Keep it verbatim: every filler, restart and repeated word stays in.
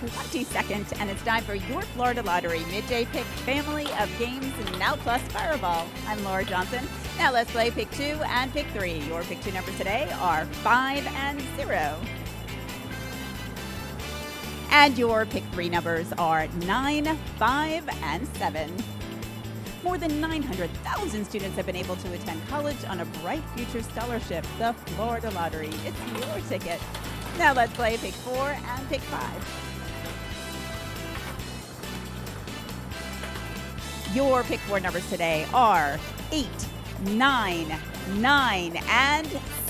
twenty-second, and it's time for your Florida Lottery Midday Pick family of games, now plus Fireball. I'm Laura Johnson. Now let's play Pick two and Pick three. Your Pick two numbers today are five and zero. And your Pick three numbers are nine, five, and seven. More than nine hundred thousand students have been able to attend college on a Bright Future Scholarship. The Florida Lottery. It's your ticket. Now let's play Pick four and Pick five. Your Pick four numbers today are eight, nine, nine, and